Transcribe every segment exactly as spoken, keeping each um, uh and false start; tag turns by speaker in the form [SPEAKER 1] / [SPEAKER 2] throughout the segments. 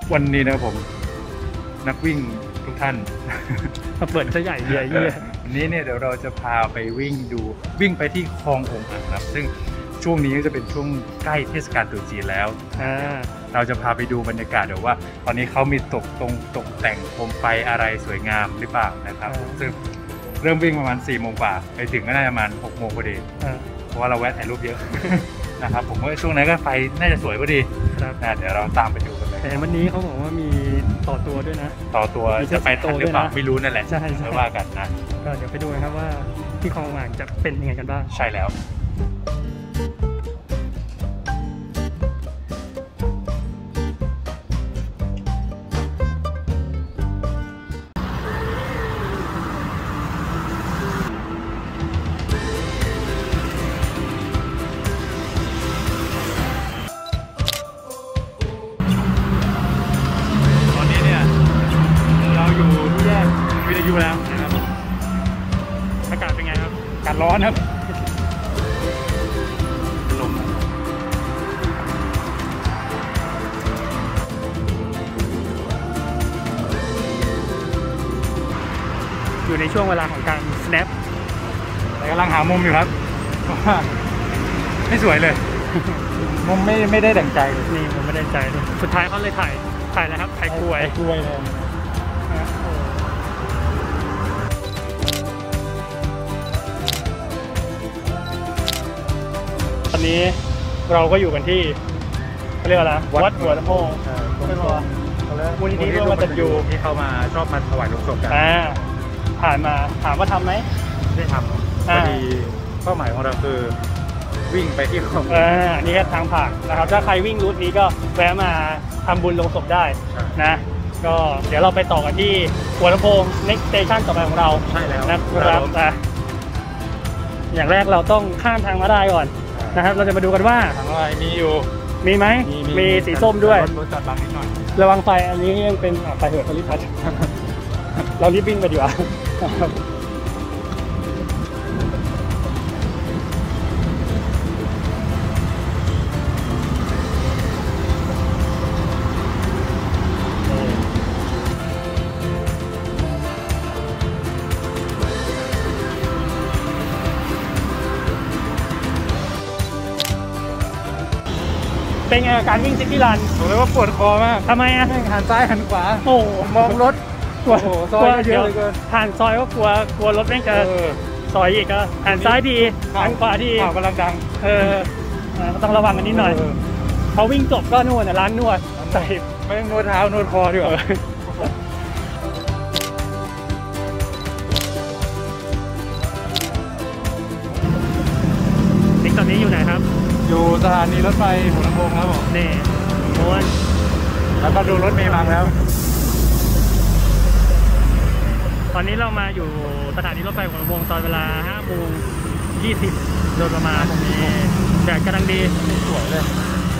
[SPEAKER 1] วันนี้นะครับผมนักวิ่งทุกท่าน
[SPEAKER 2] มาเปิดซะใหญ่ใหญ่เยี่ย
[SPEAKER 1] วันนี้เนี่ยเดี๋ยวเราจะพาไปวิ่งดูวิ่งไปที่คลององอ่างครับซึ่งช่วงนี้ก็จะเป็นช่วงใกล้เทศกาลตรุษจีนแล้วเราจะพาไปดูบรรยากาศเดี๋ยวว่าตอนนี้เขามีตกตรงตกแต่งโคมไฟอะไรสวยงามหรือเปล่านะครับซึ่งเริ่มวิ่งประมาณสี่โมงกว่าไปถึงก็น่าจะประมาณหกโมงพอดีเพราะว่าเราแวะถ่ายรูปเยอะนะครับผมว่าช่วงนั้นก็ไฟน่าจะสวยพอดีนะเดี๋ยวเราตามไปดูกันเลย
[SPEAKER 2] แต่วันนี้เขาบอกว่ามีต่อตัวด้วยนะ
[SPEAKER 1] ต่อตัวจะไปทันหรือเปล่าไม่รู้นั่นแหละ
[SPEAKER 2] ใช่
[SPEAKER 1] ไม่ว่ากันนะ
[SPEAKER 2] ก็เดี๋ยวไปดูกันครับว่าที่คลองอ่างจะเป็นยังไงกันบ้าง
[SPEAKER 1] ใช่แล้วอยู่แล้วนะครับ
[SPEAKER 2] อากาศเป็นไงครับ
[SPEAKER 1] อากาศร้อนครับลม
[SPEAKER 2] อยู่ในช่วงเวลาของการ snap
[SPEAKER 1] แต่กำลังหามุมอยู่ครับไม่สวยเลยมุมไม่ไม่ได้ดั่งใจ
[SPEAKER 2] นี่มุมไม่ได้ดั่งใจเลยสุดท้ายเขาเลยถ่ายถ่ายแล้วครับถ่ายกล้วย
[SPEAKER 1] กล้วยเลย
[SPEAKER 2] ตอนนี้เราก็อยู่กันที่เขาเรียกอะไรวัดหัวลำโพงไม่พอมูลนิธิร่วมกตัญญู
[SPEAKER 1] ที่เข้ามาชอบมาถวายหลวงศพกัน
[SPEAKER 2] ผ่านมาถามว่าทำไหม
[SPEAKER 1] ได้ทำพอดีเป้าหมายของเราคือวิ่งไปที่คลอง
[SPEAKER 2] อ่านี่แค่ทางผ่านนะครับถ้าใครวิ่งรูทนี้ก็แวะมาทำบุญลงศพได้นะก็เดี๋ยวเราไปต่อกันที่หัวลำโพง next station ต่อไปของเรา
[SPEAKER 1] ใช่แล้ว
[SPEAKER 2] นะครับนะอย่างแรกเราต้องข้ามทางม้าลายก่อนนะครับเราจะมาดูกันว่า
[SPEAKER 1] ทางม้าลายมีอยู่
[SPEAKER 2] มีไหมมีสีส้มด้วย
[SPEAKER 1] รถจอดบังนิดหน่อย
[SPEAKER 2] ระวังไฟอันนี้ยังเป็นไฟเหอะเขารีบพัดเรารีบวิ่งไปดีกว่าเป็นไงการวิ่งซิตี้รัน
[SPEAKER 1] ผมเลยว่าปวดคอมาก
[SPEAKER 2] ทำไมอ่ะ
[SPEAKER 1] หันซ้ายหันขวา
[SPEAKER 2] โอ้
[SPEAKER 1] มองรถ
[SPEAKER 2] กลัวซอยเยอะเลยเกินผ่านซอยก็กลัวกลัวรถแม่งจะซอยอีกก็หันซ้ายดีหันขวาดี
[SPEAKER 1] ข่าวกำลังดัง
[SPEAKER 2] เออต้องระวังกันนิดหน่อยเขาวิ่งจบก็นวดร้านนวดใส่
[SPEAKER 1] ไม่นวดเท้านวดคอดีกว่า
[SPEAKER 2] นี่ตอนนี้อยู่ไหนครับ
[SPEAKER 1] อยู่สถานีรถไฟหัวลำโพงครับผม
[SPEAKER 2] นี่ม้วน
[SPEAKER 1] แล้วก็ดูรถเมล์มาแล้ว
[SPEAKER 2] ตอนนี้เรามาอยู่สถานีรถไฟหัวลำโพงตอนเวลาห้าโมงยี่สิบโดยประมาณนี้แดดกำลังดี
[SPEAKER 1] สวยเลย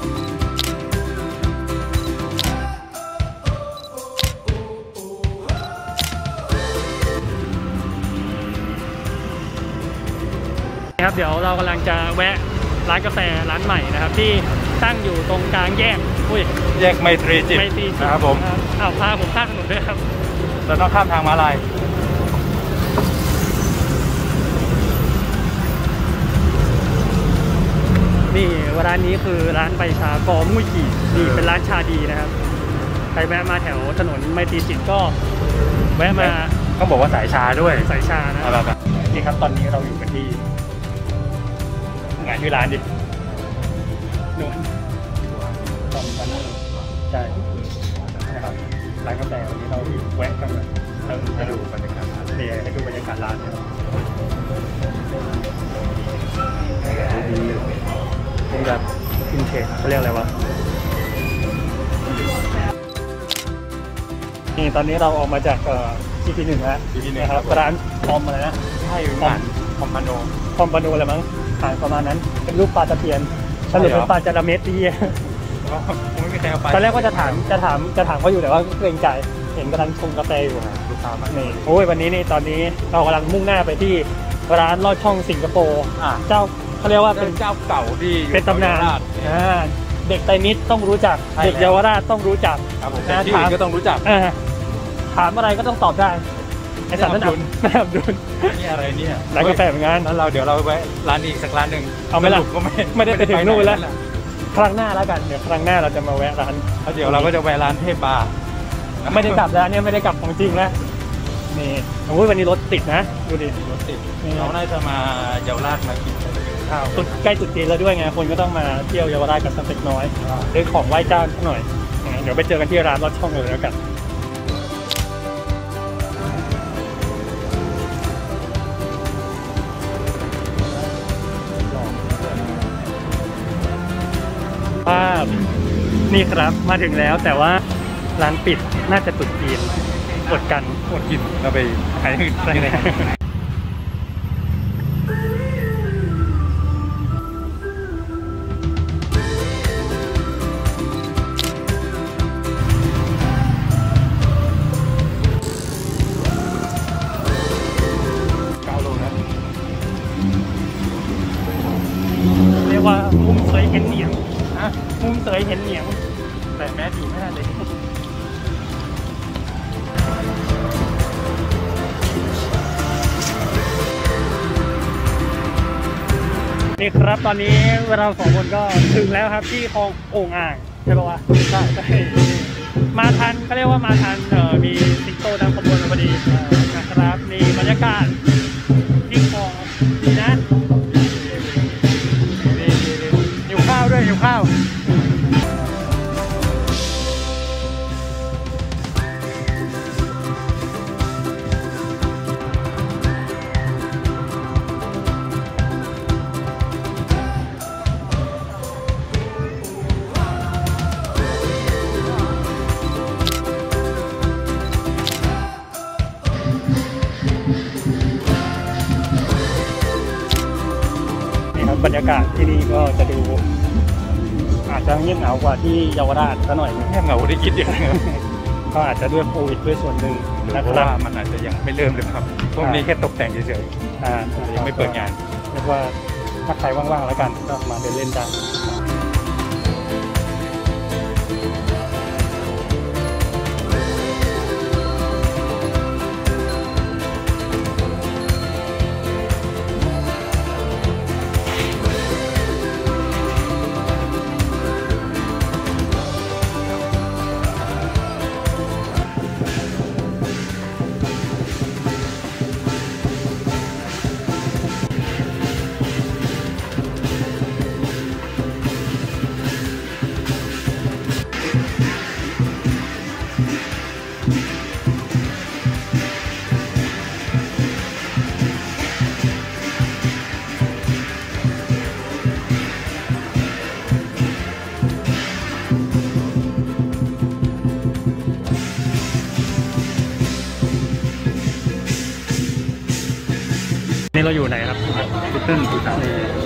[SPEAKER 2] ครับเดี๋ยวเรากำลังจะแวะร้านกาแฟร้านใหม่นะครับที่ตั้งอยู่ตรงกลางแยกอุ้ย
[SPEAKER 1] แยกไมตรีจิตนะครับผม
[SPEAKER 2] อ้าวพาผมข้ามถนนด้วยครับ
[SPEAKER 1] เราต้องข้ามทางม้าลาย
[SPEAKER 2] นี่ร้านนี้คือร้านใบชากอมุ้ยกี่นี่เป็นร้านชาดีนะครับใครแวะมาแถวถนนไมตรีจิตก็แวะมา
[SPEAKER 1] เขาบอกว่าสายชาด้วย
[SPEAKER 2] สายชานะนี่ครับตอนนี้เราอยู่กันที่งานที่ร้านดินู่นตรงกันใช่นะครับร้านกาแฟวันนี้เราแวะกันเราจะดูบรรยากาศนี่ให้ดูบรรยากาศร้านนะครับเป็นแบบอินเทจเขาเรียกอะไรวะนี่ตอนนี้เราออกมาจากจีพีหนึ่งแล้วนะครับร้านคอมอะไรนะ
[SPEAKER 1] ใช่ร้านคอมพาโน
[SPEAKER 2] คอมพาโนอะไรมั้งขายประมาณนั้นเป็นรูปปลาตะเพียนสรุปเป็นปลาจาระเม็ดดี
[SPEAKER 1] ไม่มีใครเอาไป
[SPEAKER 2] ตอนแรกว่าจะถามจะถามจะถามเขาอยู่แต่ว่าเกรงใจเห็นกำลังชงกาแฟอยู่
[SPEAKER 1] ลูกค้ามา
[SPEAKER 2] นี่โอ้ยวันนี้นี่ตอนนี้เรากำลังมุ่งหน้าไปที่ร้านลอดช่องสิงคโปร์เจ้าเขาเรียกว่าเป็น
[SPEAKER 1] เจ้าเก่าที่
[SPEAKER 2] เป็นตำนานอ่าเด็กไตรมิตรต้องรู้จักเด็กเยาวราชต้องรู้จัก
[SPEAKER 1] ครับผมที่อื่นก็ต้องรู้จัก
[SPEAKER 2] ถามอะไรก็ต้องตอบได้ไอสัตว์นั่นแม่ดุล
[SPEAKER 1] นี่อะไรเนี่ย
[SPEAKER 2] ร้านกาแฟเหมือนกัน
[SPEAKER 1] แล้วเราเดี๋ยวเราไปร้านนี้อีกสักร้านหนึ่ง
[SPEAKER 2] เอาไหมล่ะ
[SPEAKER 1] ก็ไม่
[SPEAKER 2] ไม่ได้ไปถึงนู่นแล้วครั้งหน้าแล้วกันเดี๋ยวครั้งหน้าเราจะมาแวะร้าน
[SPEAKER 1] แล้วเดี๋ยวเราก็จะไปร้านเทพบาร์
[SPEAKER 2] ไม่ได้กลับแล้วเนี่ยไม่ได้กลับของจริงแล้วนี่โอ้ยวันนี้รถติดนะดูดิ
[SPEAKER 1] รถติดเราน่าจะมาเยาวราชมากินข้าว
[SPEAKER 2] ตุดใกล้ตรุษจีนแล้วด้วยไงคนก็ต้องมาเที่ยวเยาวราชกันสักเล็กน้อยซื้อของไหว้เจ้าสักหน่อยเดี๋ยวไปเจอกันที่ร้านรถช่องเลยแล้วกันภาพนี่ครับมาถึงแล้วแต่ว่าร้านปิดน่าจะตรุษจีนอดกัน
[SPEAKER 1] อดกินเราไปขายอื่นได้เลย เก้าโลนะ
[SPEAKER 2] เรียกว่ามุมสวยเห็นเหนียงฮะมุมสวยเห็นเหนียงแต่แม้ดีไม่ได้เลยนี่ครับตอนนี้เราสองคนก็ถึงแล้วครับที่คลองโอ่งอ่างใช่ปะวะใช่ใช่มาทันก็เรียกว่ามาทันเอ่อมีสิงโตนำขบวนมาพอดีนะครับนี่บรรยากาศที่คลองดีนะหิวข้าวด้วยหิวข้าวบรรยากาศที่นี่ก็จะดูอาจจะเงียบเหงากว่าที่เยาวราชซะหน่อย
[SPEAKER 1] แค่เหงาได้คิดอย่างนั้น
[SPEAKER 2] ก็อาจจะด้วยโควิดด้วยส่วนหนึ่ง
[SPEAKER 1] นะ
[SPEAKER 2] นะ
[SPEAKER 1] เพ
[SPEAKER 2] ค
[SPEAKER 1] ราะ
[SPEAKER 2] รั
[SPEAKER 1] ว่า
[SPEAKER 2] บ
[SPEAKER 1] มันอาจจะยังไม่เริ่มเลยครับพวกนี้แค่ตกแต่งเฉย
[SPEAKER 2] อ่า
[SPEAKER 1] ๆยังไม่เปิดงาน
[SPEAKER 2] เรียกว่าถ้าใครว่างๆแล้วกันก็มาเดินเล่นได้นี่เราอยู่ไหนครับ
[SPEAKER 1] ลิตเติ้ลภูฐาน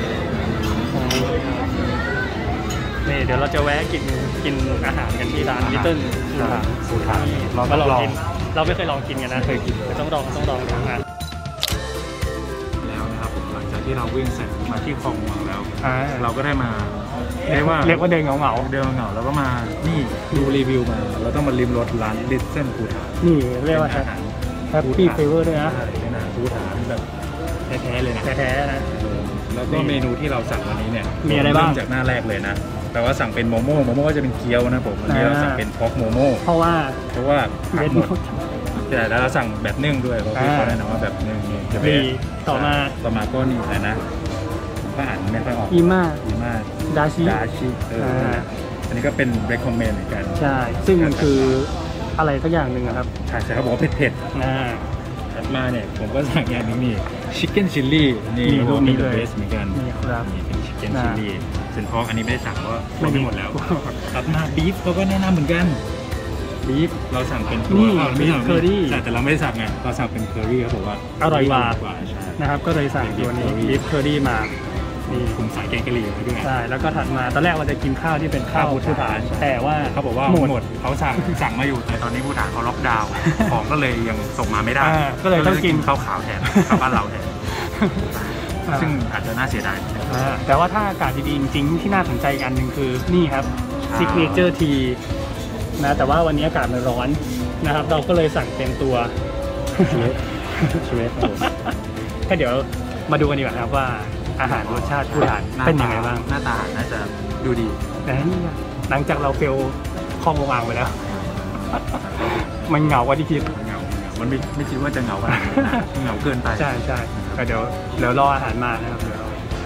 [SPEAKER 2] นี่เดี๋ยวเราจะแวะกินกินอาหารกันที่ร้านลิตเติ้ล
[SPEAKER 1] ภูฐาน
[SPEAKER 2] เรา
[SPEAKER 1] เรา
[SPEAKER 2] ก็
[SPEAKER 1] ต้อง
[SPEAKER 2] ล
[SPEAKER 1] ล
[SPEAKER 2] อ
[SPEAKER 1] อง ง
[SPEAKER 2] กินเราไม่เคยลองกินกันนะ
[SPEAKER 1] เคยกิน
[SPEAKER 2] ต้องลองต้องลองดูนะ
[SPEAKER 1] แล้วนะครับผมหลังจากที่เราวิ่งเสร็จมาที่คลองหลวงแล้ว
[SPEAKER 2] อ่า
[SPEAKER 1] เราก็ได้มาเรียกว่า
[SPEAKER 2] เรียกว่าเดินเหงาเหงา
[SPEAKER 1] เดินเหงาแล้วก็มานี่ดูรีวิวมาเราต้องมาริมรสร้านลิตเติ้ลภูฐาน
[SPEAKER 2] ๆนี่เรียกว่า
[SPEAKER 1] เป็นอาหาร
[SPEAKER 2] แฮปปี้เฟเวอร์ด้วยนะ
[SPEAKER 1] ใช่เป็นอาหารภูฐานแบบแท้ๆเลยนะ
[SPEAKER 2] แท้ๆนะ
[SPEAKER 1] แล้วก็เมนูที่เราสั่งวันนี้เนี่ย
[SPEAKER 2] มีอะไรบ้าง
[SPEAKER 1] เมจากหน้าแรกเลยนะแต่ว่าสั่งเป็นโมโม่โมโม่ก็จะเป็นเกี๊ยวนะผมวันนี้เราสั่งเป็นพอกโมโม่
[SPEAKER 2] เพราะว่า
[SPEAKER 1] เพราะว่าผัก
[SPEAKER 2] เม็ด
[SPEAKER 1] ห
[SPEAKER 2] ห
[SPEAKER 1] ม
[SPEAKER 2] ม
[SPEAKER 1] ด
[SPEAKER 2] ด
[SPEAKER 1] แต่แล้วเราสั่งแบบนึ่งด้วยเพราะพี่
[SPEAKER 2] อ่า
[SPEAKER 1] เขาแนะนำว่าแบบนึ่งนี่จะ
[SPEAKER 2] มีต่อมา
[SPEAKER 1] ต่อมาก็นี่อะไรนะผมก็อ่านไม่ค่อยออก
[SPEAKER 2] อีมา
[SPEAKER 1] ดีมาก
[SPEAKER 2] ดาชิ
[SPEAKER 1] ดาชิเออ
[SPEAKER 2] อ่า
[SPEAKER 1] อันนี้ก็เป็น recommend เหมือนกัน
[SPEAKER 2] ใช่ ซึ่งมันคืออะไรสักอย่างหนึ่งอะครับ
[SPEAKER 1] ใช่ใช่เขาบอกว่าเผ็ด
[SPEAKER 2] อ่า
[SPEAKER 1] ๆถัดมาเนี่ยผมก็สั่งอย่างหนึงนี่ chicken chili นี่
[SPEAKER 2] นี่
[SPEAKER 1] พวก
[SPEAKER 2] นี่
[SPEAKER 1] นี้
[SPEAKER 2] เลย
[SPEAKER 1] เบสเหมือนกัน
[SPEAKER 2] นี่ครับ
[SPEAKER 1] นี่เป็น chicken
[SPEAKER 2] อ่า
[SPEAKER 1] chili ส่วนพอกอันนี้ไม่ได้สั่งเพราะว่า
[SPEAKER 2] ไม่มี
[SPEAKER 1] หมดแล้วถัดมา beef เขาก็แนะนำเหมือนกัน beef เราสั่งเป็นตัว
[SPEAKER 2] นี่
[SPEAKER 1] อ้าวไม่สั่ง
[SPEAKER 2] beef curry
[SPEAKER 1] แต่แต่เราไม่ได้สั่งไงเราสั่งเป็น curry เขาบอกว่า
[SPEAKER 2] อร่อยกว่า
[SPEAKER 1] กว่าใช่
[SPEAKER 2] นะครับก็เลยสั่งตัวนี้
[SPEAKER 1] Beef curry
[SPEAKER 2] บีฟเคอรี่มานี่
[SPEAKER 1] ผมสายแกงกะหรี่ไว้ด้วย
[SPEAKER 2] ใช่แล้วก็ถัดมาตอนแรกเราจะกินข้าวที่เป็นข้าว
[SPEAKER 1] ข้าวภู
[SPEAKER 2] ภู
[SPEAKER 1] ฐา
[SPEAKER 2] ฐาน นแต่ว่า
[SPEAKER 1] เขาบอกว่า
[SPEAKER 2] หมด
[SPEAKER 1] หมดเขาสั่งสั่งมาอยู่แต่ตอนนี้ภูฐานเขาล็อกดาวน์ ของก็เลยยังส่งมาไม่ได้
[SPEAKER 2] อ่าก็เลยต้องกิน
[SPEAKER 1] ข้าวขาวแทนข้าวบ้านเราแทนซึ่งอาจจะน่าเสียดาย
[SPEAKER 2] แต่ว่าถ้าอากาศดีๆจริงๆที่น่าสนใจอีกอันหนึ่งคือนี่ครับ Signature Tea นะแต่ว่าวันนี้อากาศมันร้อนนะครับเราก็เลยสั่งเต็มตัวเชฟเชฟก็เดี๋ยวมาดูกันดีกว่าครับว่าอาหารรสชาติผู้ทานเป็นยังไงบ้าง
[SPEAKER 1] หน้าตาน่าจะดูดี
[SPEAKER 2] แต่นี่หลังจากเราเฟลคลองวางไปแล้ว มันเหงากว่าที่คิด
[SPEAKER 1] เหงามันไม่ไม่คิดว่าจะเหงาเหงาเกินไป
[SPEAKER 2] ใช่ใช่เดี๋ยวเดี๋ยวรออาหารมานะครับเดี๋ยว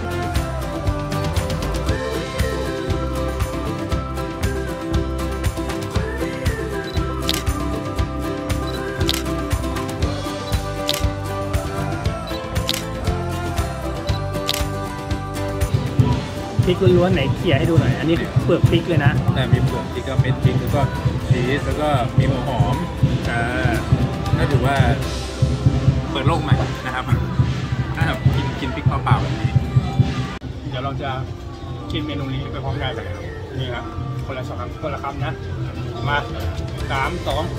[SPEAKER 2] พริกล้วนๆไหนเขี่ยให้ดูหน่อยอันนี้เปลือกพริกเลยนะ
[SPEAKER 1] แต่มีเปลือกพริกก็เม็ดพริกแล้วก็ชีสแล้วก็มีหัวหอมอ่าก็ถือว่าเปิดโลกใหม่นะครับถ้าแบบกินกินพริกเปล่าๆแบบนี้
[SPEAKER 2] เดี๋ยวเราจะกินเมนูนี้ไปพร้อมกันเลยนี่ครับคนละสองคำคนละคำนะมาสามสอง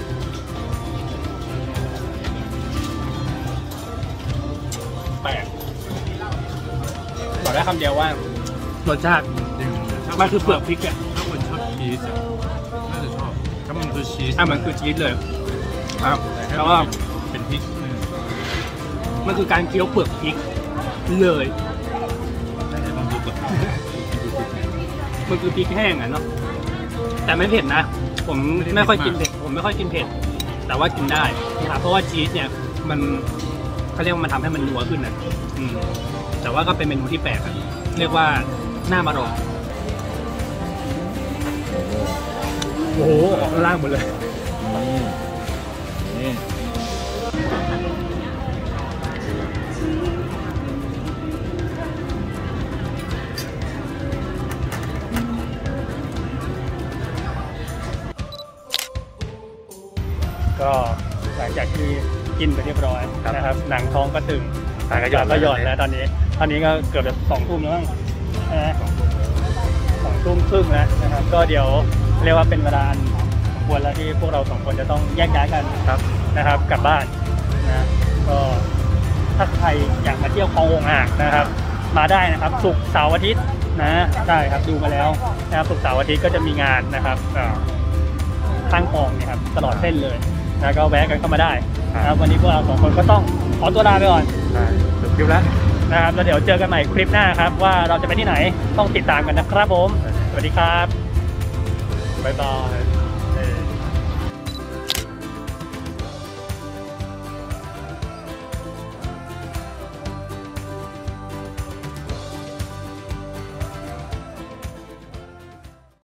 [SPEAKER 2] แปดบอกได้คำเดียวว่ารสชาติมันคือเปลือกพริกอ่ะ
[SPEAKER 1] ถ้าคนชอบชีสน่าจะชอบถ้ามันคือชีส
[SPEAKER 2] อ่ะมันคือชีสเลยครับแล้วก็
[SPEAKER 1] เป็นพริก
[SPEAKER 2] มันคือการเคี้ยวเปลือกพริกเลยมันคือพริกแห้งอ่ะเนาะแต่ไม่เผ็ดนะผมไม่ค่อยกินเผ็ดผมไม่ค่อยกินเผ็ดแต่ว่ากินได้นะครับเพราะว่าชีสเนี่ยมันเขาเรียกว่ามันทำให้มันนัวขึ้นนะอืมแต่ว่าก็เป็นเมนูที่แปลกอะเรียกว่าหน้ามาลองโอ้โหออกข้างล่างหมดเลยนี่ก็หลังจากที่กินไปเรียบร้อยนะครับหนังท้องก็ตึงตาก็หย่อนก็หย่อนแล้วตอนนี้ตอนนี้ก็เกือบจะสองทุ่มแล้วมั้งนะสองทุ่มครึ่งแล้วนะครับก็เดี๋ยวเรียกว่าเป็นเวลาควรแล้วที่พวกเราสองคนจะต้องแยกย้ายกันครับนะครับกลับบ้านนะก็ถ้าใครอยากมาเที่ยวคลององอ่างนะครับมาได้นะครับศุกร์เสาร์อาทิตย์นะได้ครับดูมาแล้วนะครับศุกร์เสาร์อาทิตย์ก็จะมีงานนะครับข้างคลองเนี่ยครับตลอดเส้นเลยนะก็แวะกันเข้ามาได้นะครับวันนี้พวกเราสองคนก็ต้องขอตัวลาไปก่อน
[SPEAKER 1] จบคลิปแล้ว
[SPEAKER 2] นะครับแล้วเดี๋ยวเจอกันใหม่คลิปหน้าครับว่าเราจะไปที่ไหนต้องติดตามกันนะครับผมสวัสดีครับบ๊ายบาย